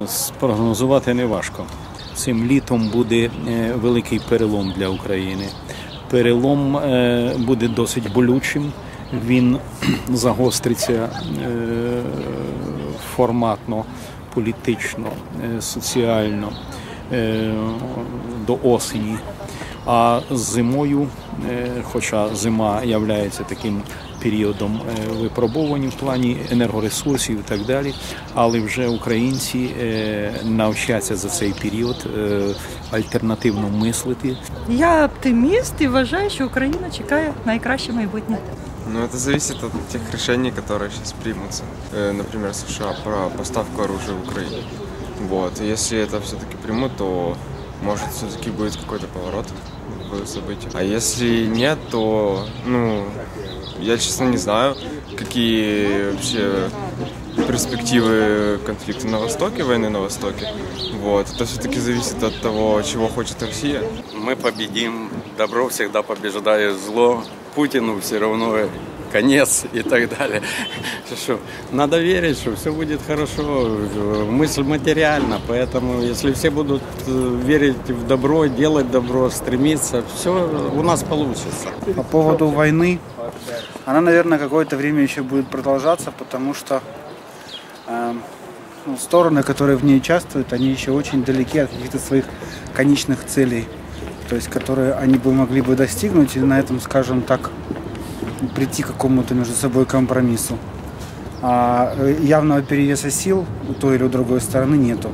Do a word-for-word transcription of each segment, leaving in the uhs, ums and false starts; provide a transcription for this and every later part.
Спрогнозувати не важко. Цим літом буде великий перелом для України. Перелом буде досить болючим, він загостриться форматно, політично, соціально до осені. А зимою, хоча зима є таким періодом випробувань в плані енергоресурсів і так далі, але вже українці навчаться за цей період альтернативно мислити. Я оптиміст і вважаю, що Україна чекає найкраще майбутнє. Ну, это зависит от тех решений, которые сейчас примутся. Например, США про поставку оружия в Украине. Вот. И если это все-таки примут, то может все-таки будет какой-то поворот в событиях. А если нет, то, ну, я честно не знаю, какие вообще перспективы конфликта на Востоке, войны на Востоке. Вот. Это все-таки зависит от того, чего хочет Россия. Мы победим, добро всегда побеждает зло, Путину все равно конец и так далее. Что, надо верить, что все будет хорошо. Мысль материальна, поэтому если все будут верить в добро, делать добро, стремиться, все у нас получится. По поводу войны, она, наверное, какое-то время еще будет продолжаться, потому что э, ну, стороны, которые в ней участвуют, они еще очень далеки от каких-то своих конечных целей, то есть которые они бы могли бы достигнуть и на этом, скажем так, прийти к какому-то между собой компромиссу. А явного перевеса сил у той или у другой стороны нету.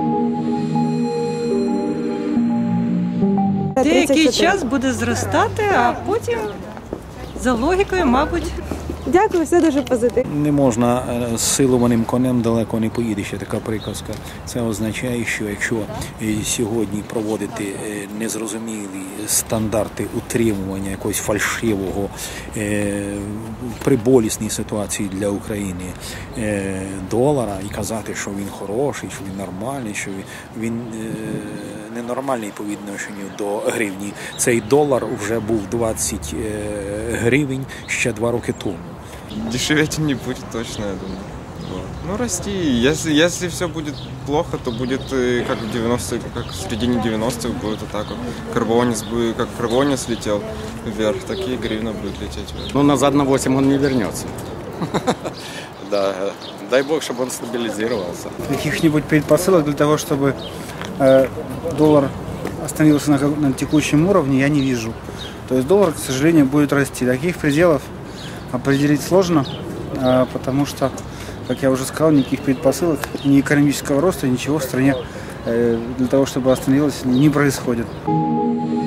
Деякий час буде зростати, а потім за логікою, мабуть. Дякую, все дуже позитивно. Не можна силованим конем далеко не поїдеш, є така приказка. Це означає, що якщо сьогодні проводити незрозумілі стандарти утримування якогось фальшивого при болісній ситуації для України долара і казати, що він хороший, що він нормальний, що він ненормальний по відношенню до гривні. Цей долар вже був двадцять гривень ще два роки тому. Дешеветь не будет точно, я думаю. Вот. Ну, расти. Если, если все будет плохо, то будет как в девяностые, как в середине девяностых будет вот так вот. Карбонец будет, как карбонец летел вверх, так и гривна будет лететь вверх. Ну, назад на восемь он не вернется. Да, дай бог, чтобы он стабилизировался. Каких-нибудь предпосылок для того, чтобы э, доллар остановился на, на текущем уровне, я не вижу. То есть доллар, к сожалению, будет расти. Таких пределов определить сложно, потому что, как я уже сказал, никаких предпосылок, ни экономического роста, ничего в стране для того, чтобы остановилось, не происходит.